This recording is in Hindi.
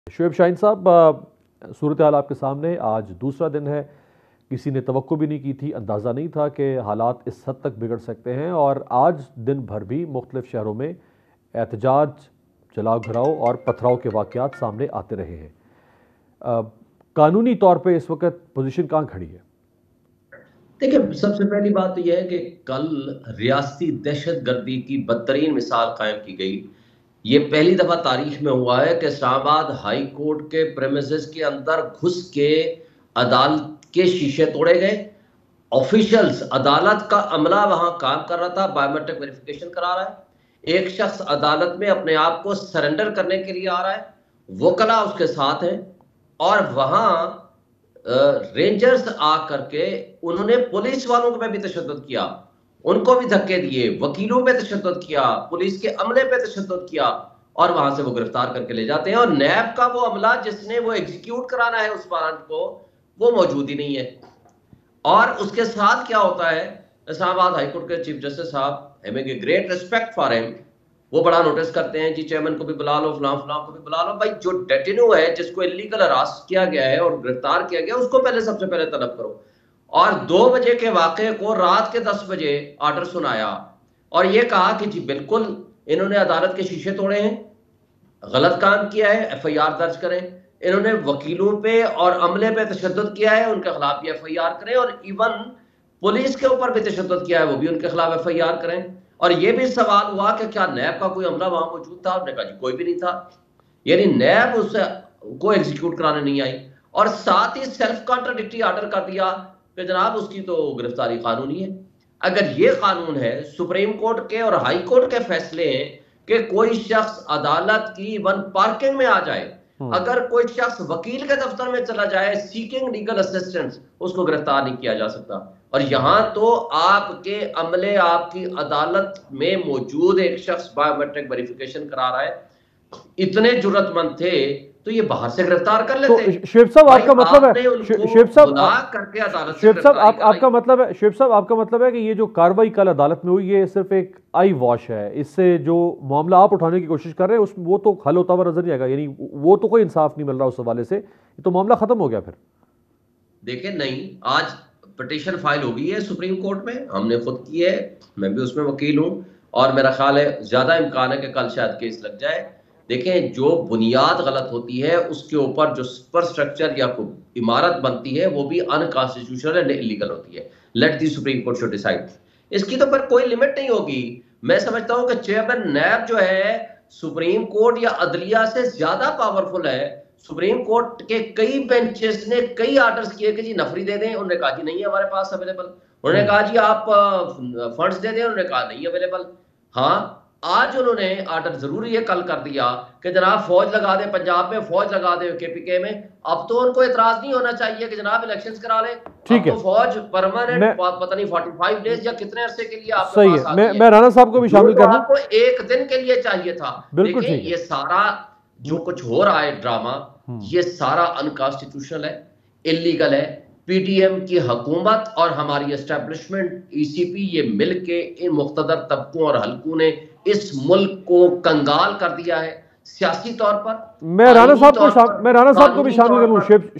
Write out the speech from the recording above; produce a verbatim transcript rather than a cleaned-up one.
शुएब शाहीन साहब, सूरत हाल आपके सामने। आज दूसरा दिन है, किसी ने तवक्को भी नहीं की थी, अंदाज़ा नहीं था कि हालात इस हद तक बिगड़ सकते हैं। और आज दिन भर भी मुख्तलिफ शहरों में एहतजाज, जलाओ घराव और पथराव के वाक़यात सामने आते रहे हैं। आ, कानूनी तौर पर इस वक्त पोजीशन कहाँ खड़ी है? देखिए, सबसे पहली बात तो यह है कि कल रियासती दहशतगर्दी की बदतरीन मिसाल कायम की गई। ये पहली दफा तारीख में हुआ है कि इस्लामाबाद हाई कोर्ट के प्रेमिसेस के अंदर घुस के अदालत के शीशे तोड़े गए। ऑफिशियल्स, अदालत का अमला वहां काम कर रहा था, बायोमेट्रिक वेरिफिकेशन करा रहा है। एक शख्स अदालत में अपने आप को सरेंडर करने के लिए आ रहा है, वकला उसके साथ हैं, और वहां रेंजर्स आ करके उन्होंने पुलिस वालों पे भी तशद्दुद किया, उनको भी धक्के दिए, वकीलों पे तशद्दुद किया, पुलिस के अमले पे तशद्दुद किया, और वहां से वो गिरफ्तार करके ले जाते हैं। और नैब का वो अमला जिसने वो एग्जीक्यूट कराना है उस वारंट को, वो मौजूद ही नहीं है। और उसके साथ क्या होता है, इस्लामाबाद हाईकोर्ट के चीफ जस्टिस साहब, having a great respect for him, वो बड़ा नोटिस करते हैं, जी चेयरमैन को भी बुला लो, फलां फलां को भी बुला लो। भाई, जो डेटिन्यू है, जिसको इलीगल अरेस्ट किया गया है और गिरफ्तार किया गया, उसको पहले सबसे पहले तलब करो। और दो बजे के वाकये को रात के दस बजे ऑर्डर सुनाया और ये कहा कि जी बिल्कुल इन्होंने अदालत के शीशे तोड़े हैं, गलत काम किया है, एफ आई आर दर्ज करें। इन्होंने वकीलों पे और अमले पे तशद्दुद किया है, उनके खिलाफ भी एफ आई आर करें, और इवन पुलिस के ऊपर भी तशद्दुद किया है, वो भी उनके खिलाफ एफ आई आर करें। और ये भी सवाल हुआ कि क्या नैब का कोई अमला वहां मौजूद था? उन्होंने कहा जी कोई भी नहीं था। यानी नैब उससे को एग्जीक्यूट कराने नहीं आई, और साथ ही सेल्फ कॉन्ट्राडिक्टरी ऑर्डर कर दिया कि जनाब उसकी तो गिरफ्तारी कानूनी है। अगर ये कानून है, सुप्रीम कोर्ट के और हाई कोर्ट के फैसले हैं कि कोई शख्स अदालत की वन पार्किंग में आ जाए, अगर कोई शख्स वकील के दफ्तर में चला जाए सीकिंग लीगल असिस्टेंस, उसको गिरफ्तार नहीं किया जा सकता। और यहां तो आपके अमले, आपकी अदालत में मौजूद एक शख्स बायोमेट्रिक वेरिफिकेशन करा रहा है, इतने जुर्रतमंद थे तो ये बाहर से गिरफ्तार कर लेते। तो शुएब साहब, आपका मतलब है शुएब साहब करके अदालत शुएब साहब आप, आपका मतलब है शुएब साहब आपका मतलब है कि ये जो कार्रवाई कल अदालत में हुई, ये सिर्फ एक आई वॉश है। इससे जो मामला आप उठाने की कोशिश कर रहे हैं उस वो तो हल होता हुआ नजर नहीं आएगा, यानी वो तो कोई इंसाफ नहीं मिल रहा उस हवाले से, तो मामला खत्म हो गया फिर? देखिए, नहीं, आज पिटीशन फाइल हो गई है सुप्रीम कोर्ट में, हमने खुद की है, मैं भी उसमें वकील हूं, और मेरा ख्याल है ज्यादा इम्कान है कि कल शायद केस लग जाए। देखें, जो बुनियाद गलत होती है उसके ऊपर जो सुपरस्ट्रक्चर या इमारत बनती है वो भी अनकॉन्स्टिट्यूशनल एंड इलीगल होती है। Let the supreme court should decide. इसकी तो फिर कोई लिमिट नहीं होगी। मैं समझता हूं कि चेयरमैन नैब जो है सुप्रीम कोर्ट या अदलिया से ज्यादा पावरफुल है। सुप्रीम कोर्ट के कई बेंचेस ने कई ऑर्डर्स किए कि जी नफरी दे दें, उन्होंने कहा जी नहीं है हमारे पास अवेलेबल। उन्होंने कहा जी आप फंड्स दे दें, उन्होंने कहा नहीं अवेलेबल। हाँ, आज उन्होंने ऑर्डर जरूरी है कल कर दिया कि जनाब फौज लगा दे, पंजाब में फौज लगा दे केपीके में। अब तो उनको एतराज नहीं होना चाहिए कि जनाब इलेक्शंस करा ले। ठीक है, तो फौज परमानेंट पता नहीं पैंतालीस डेज या कितने अरसे के लिए आपके सही पास है। मैं मैं राणा साहब को भी शामिल करना, आपको एक दिन के लिए चाहिए था। बिल्कुल देखिए, ठीक है। ये सारा जो कुछ हो रहा है ड्रामा, ये सारा अनकॉन्स्टिट्यूशनल है, इलीगल है। पीडीएम की हुकूमत और हमारी एस्टेब्लिशमेंट ईसीपी, ये मिलके इन मुख्तदर तबकों और हलकों ने इस मुल्क को कंगाल कर दिया है सियासी तौर पर। मैं राणा साहब को मैं राणा साहब को भी शामिल करूं।